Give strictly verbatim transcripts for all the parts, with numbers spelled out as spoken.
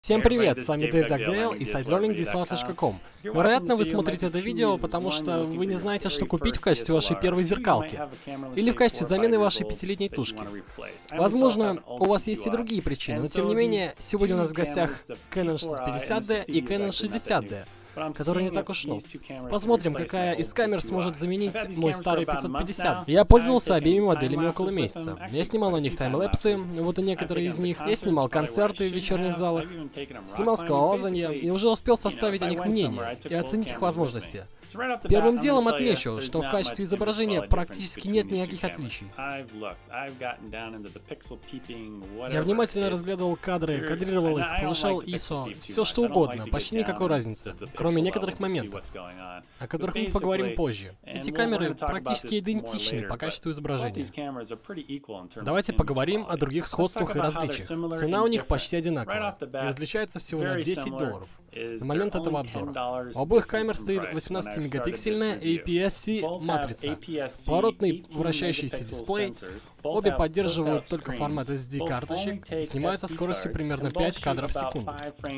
Всем привет, с вами Дэйв Дагдейл и сайт лернинг ди эс эл ар точка ком. Вероятно, вы смотрите это видео, потому что вы не знаете, что купить в качестве вашей первой зеркалки, или в качестве замены вашей пятилетней тушки. Возможно, у вас есть и другие причины, но тем не менее, сегодня у нас в гостях Canon шестьсот пятьдесят ди и Canon шестьдесят ди. Который не так уж нов. Посмотрим, какая из камер сможет заменить мой старый пятьсот пятьдесят. Я пользовался обеими моделями около месяца. Я снимал на них таймлэпсы, вот и некоторые из них. Я снимал концерты в вечерних залах, снимал скалолазанье и уже успел составить о них мнение и оценить их возможности. Первым делом отмечу, что в качестве изображения практически нет никаких отличий. Я внимательно разглядывал кадры, кадрировал их, повышал ай эс о, все что угодно, почти никакой разницы, кроме некоторых моментов, о которых мы поговорим позже. Эти камеры практически идентичны по качеству изображения. Давайте поговорим о других сходствах и различиях. Цена у них почти одинакова и различается всего на десять долларов. На момент этого обзора. У обоих камер стоит восемнадцатимегапиксельная эй пи эс-C матрица, поворотный вращающийся дисплей, обе поддерживают только формат эс ди карточек и снимают со скоростью примерно пять кадров в секунду.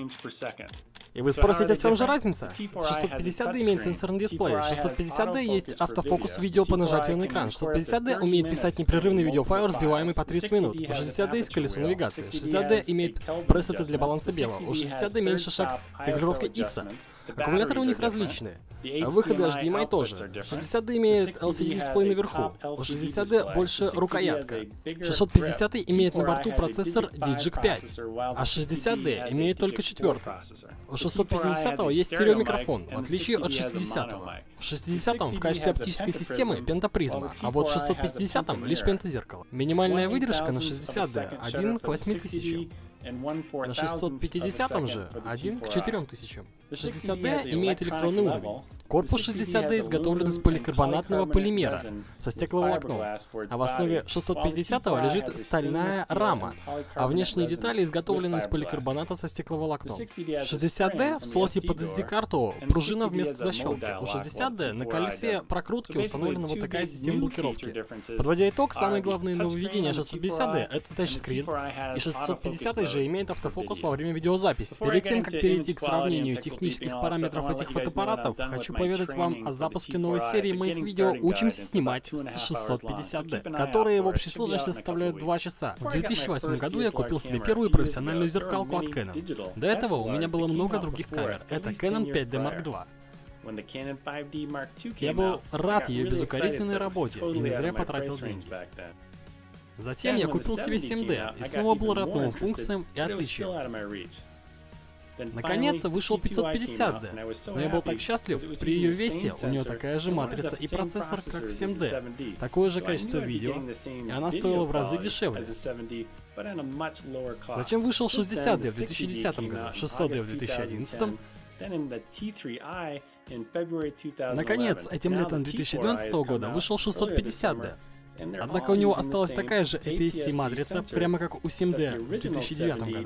И вы спросите, в чем же разница? шестьсот пятьдесят ди имеет сенсорный дисплей, шестьсот пятьдесят ди есть автофокус видео по нажатию на экран, шестьсот пятьдесят ди умеет писать непрерывный видеофайл, разбиваемый по тридцать минут, у шестьдесят ди есть колесо навигации, шестьдесят ди имеет пресеты для баланса белого, у шестьдесят ди меньше шаг регулировки ай эс о. Аккумуляторы у них различные. Выходы эйч ди эм ай тоже. шестьдесят ди имеет эл си ди-дисплей наверху, у шестьдесят ди больше рукоятка. шестьсот пятьдесят имеет на борту процессор ди джи икс пять, а шестьдесят ди имеет только четвертый. У шестьсот пятидесятого есть стереомикрофон, в отличие от шестидесятого. В шестидесятом в качестве оптической системы пентапризма, а вот в шестьсот пятидесятом лишь пентазеркало. Минимальная выдержка на шестьдесят ди один к восьми тысячам. На шестьсот пятидесятом же один к четырем тысячам. шестьдесят ди имеет электронный уровень. Корпус шестьдесят ди изготовлен из поликарбонатного полимера со стекловолокном, а в основе шестьсот пятидесятого лежит стальная рама, а внешние детали изготовлены из поликарбоната со стекловолокном. В шестьдесят ди в слоте под эс ди-карту пружина вместо защелки. У шестьдесят ди на колесе прокрутки установлена вот такая система блокировки. Подводя итог, самое главное нововведение шестьсот пятьдесят ди — это тачскрин, и шестьсот пятьдесят же имеет автофокус во время видеозаписи. Перед тем, как перейти к сравнению технических параметров этих фотоаппаратов, хочу поведать вам о запуске новой серии моих видео «Учимся снимать с шестьсот пятьдесят ди», которые в общей сложности составляют два часа. В две тысячи восьмом году я купил себе первую профессиональную зеркалку от Canon. До этого у меня было много других камер. Это Canon пять ди марк два. Я был рад ее безукоризненной работе и не зря потратил деньги. Затем я купил себе семь ди и снова был рад новым функциям и отличиям. Наконец вышел пятьсот пятьдесят ди, но я был так счастлив, при ее весе у нее такая же матрица и процессор, как в семь ди, такое же качество видео, и она стоила в разы дешевле. Затем вышел шестьдесят ди в две тысячи десятом году, шестьсот ди в две тысячи одиннадцатом. Наконец, этим летом две тысячи двенадцатого года вышел шестьсот пятьдесят ди. Однако у него осталась такая же эй пи эс-C матрица, прямо как у семь ди в две тысячи девятом году.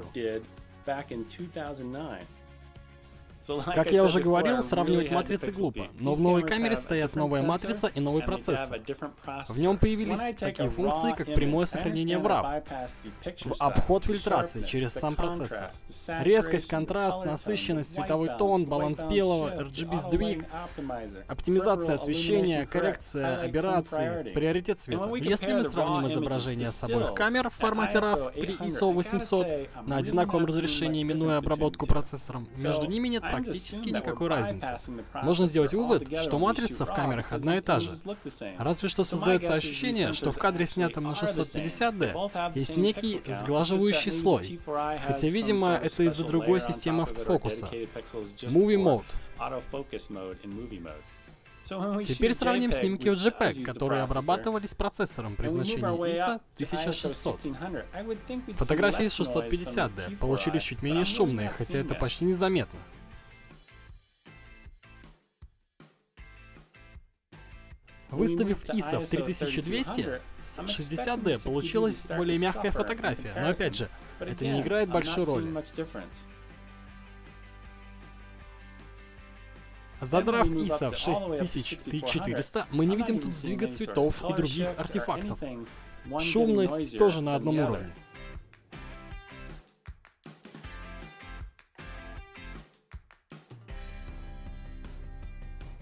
Как я уже говорил, сравнивать матрицы глупо, но в новой камере стоят новая матрица и новый процессор. В нем появились такие функции, как прямое сохранение в рав, в обход фильтрации через сам процессор, резкость, контраст, насыщенность, световой тон, баланс белого, эр джи би-сдвиг, оптимизация освещения, коррекция аберрации, приоритет света. Если мы сравним изображения с обоих камер в формате рав при ай эс о восемьсот на одинаковом разрешении, минуя обработку процессором, между ними нет практически никакой разницы. Можно сделать вывод, что матрица в камерах одна и та же. Разве что создается ощущение, что в кадре, снятом на шестьсот пятьдесят ди, есть некий сглаживающий слой. Хотя, видимо, это из-за другой системы автофокуса. Movie Mode. Теперь сравним снимки в JPEG, которые обрабатывались процессором при значении ай эс о тысяча шестьсот. Фотографии с шестьсот пятьдесят ди получились чуть менее шумные, хотя это почти незаметно. Выставив ай эс о в три тысячи двести, с шестьдесят ди получилась более мягкая фотография, но опять же, это не играет большой роли. Задрав ай эс о в шесть тысяч четыреста, мы не видим тут сдвига цветов и других артефактов. Шумность тоже на одном уровне.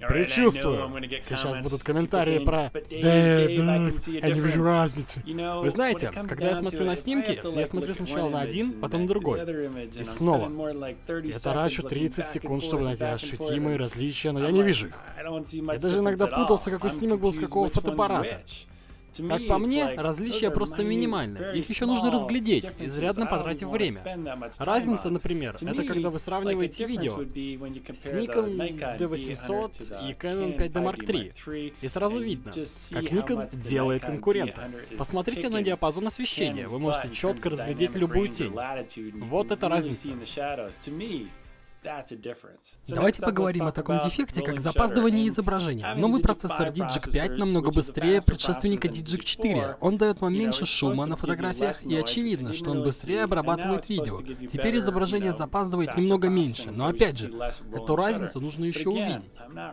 Предчувствую. Сейчас будут комментарии про «Дэйв, Дэйв, я не вижу разницы». Вы знаете, когда я смотрю на снимки, я смотрю сначала на один, потом на другой. И снова. Я трачу тридцать секунд, чтобы найти ощутимые различия, но я не вижу их. Я даже иногда путался, какой снимок был с какого фотоаппарата. Как по мне, различия просто минимальны. Их еще нужно разглядеть, изрядно потратив время. Разница, например, это когда вы сравниваете видео с Nikon ди восемьсот и Canon пять дэ Марк три. И сразу видно, как Nikon делает конкурента. Посмотрите на диапазон освещения, вы можете четко разглядеть любую тень. Вот это разница. Давайте поговорим о таком дефекте, как запаздывание изображения. Новый процессор ди джи пять намного быстрее предшественника ди джи четыре. Он дает вам меньше шума на фотографиях, и очевидно, что он быстрее обрабатывает видео. Теперь изображение запаздывает немного меньше, но опять же, эту разницу нужно еще увидеть.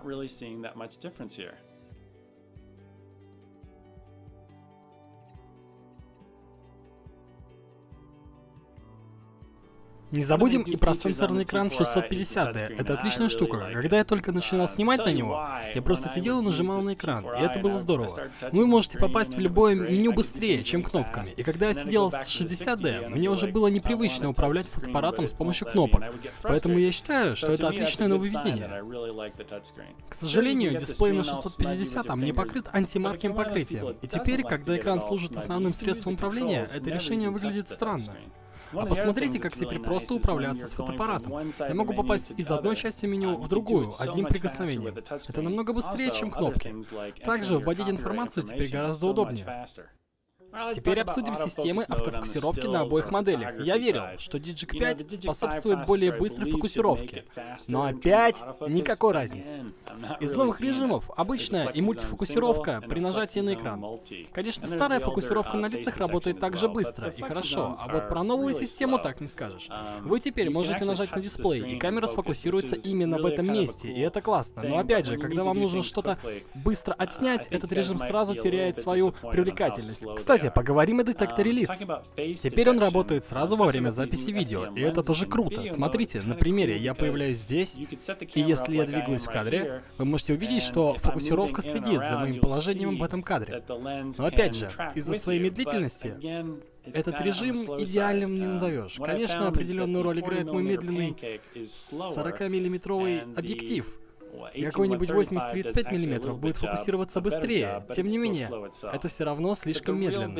Не забудем и про сенсорный экран в шестьсот пятьдесят дэ. Это отличная штука. Когда я только начинал снимать на него, я просто сидел и нажимал на экран, и это было здорово. Вы можете попасть в любое меню быстрее, чем кнопками. И когда я сидел с шестьдесят дэ, мне уже было непривычно управлять фотоаппаратом с помощью кнопок. Поэтому я считаю, что это отличное нововведение. К сожалению, дисплей на шестьсот пятидесятом не покрыт антимарким покрытием. И теперь, когда экран служит основным средством управления, это решение выглядит странно. А посмотрите, как теперь просто управляться с фотоаппаратом. Я могу попасть из одной части меню в другую, одним прикосновением. Это намного быстрее, чем кнопки. Также вводить информацию теперь гораздо удобнее. Теперь обсудим системы автофокусировки на обоих моделях. Я верил, что ди джи пять способствует более быстрой фокусировке. Но опять никакой разницы. Из новых режимов обычная и мультифокусировка при нажатии на экран. Конечно, старая фокусировка на лицах работает так же быстро и хорошо, а вот про новую систему так не скажешь. Вы теперь можете нажать на дисплей, и камера сфокусируется именно в этом месте, и это классно. Но опять же, когда вам нужно что-то быстро отснять, этот режим сразу теряет свою привлекательность. Кстати, поговорим о детекторе лиц. Теперь он работает сразу во время записи видео, и это тоже круто. Смотрите, на примере я появляюсь здесь, и если я двигаюсь в кадре, вы можете увидеть, что фокусировка следит за моим положением в этом кадре. Но опять же, из-за своей медлительности, этот режим идеальным не назовешь. Конечно, определенную роль играет мой медленный сорокамиллиметровый объектив. Какой-нибудь восемьдесят тридцать пять миллиметров будет фокусироваться быстрее. Тем не менее, это все равно слишком медленно.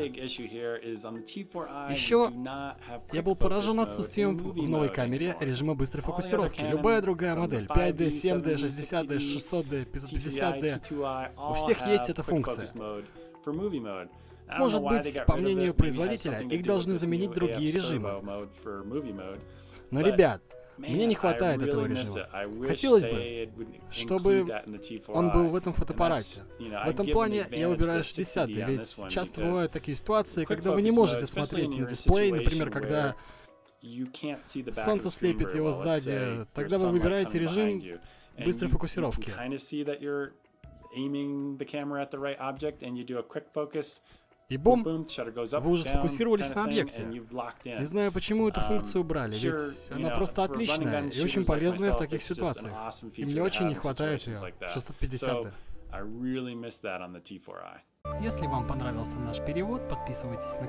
Еще я был поражен отсутствием в новой камере режима быстрой фокусировки. Любая другая модель, пять дэ, семь дэ, шестьдесят дэ, шестьсот дэ, пятьсот пятьдесят дэ, у всех есть эта функция. Может быть, по мнению производителя, их должны заменить другие режимы. Но, ребят, мне не хватает этого режима. Хотелось бы, чтобы он был в этом фотоаппарате. В этом плане я выбираю шестьдесят дэ, ведь часто бывают такие ситуации, когда вы не можете смотреть на дисплей, например, когда солнце слепит его сзади, тогда вы выбираете режим быстрой фокусировки. И бум, вы уже сфокусировались на объекте. Не знаю, почему эту функцию убрали, ведь она просто отличная и очень полезная в таких ситуациях. И мне очень не хватает ее в шестьсот пятьдесят дэ. Если вам понравился наш перевод, подписывайтесь на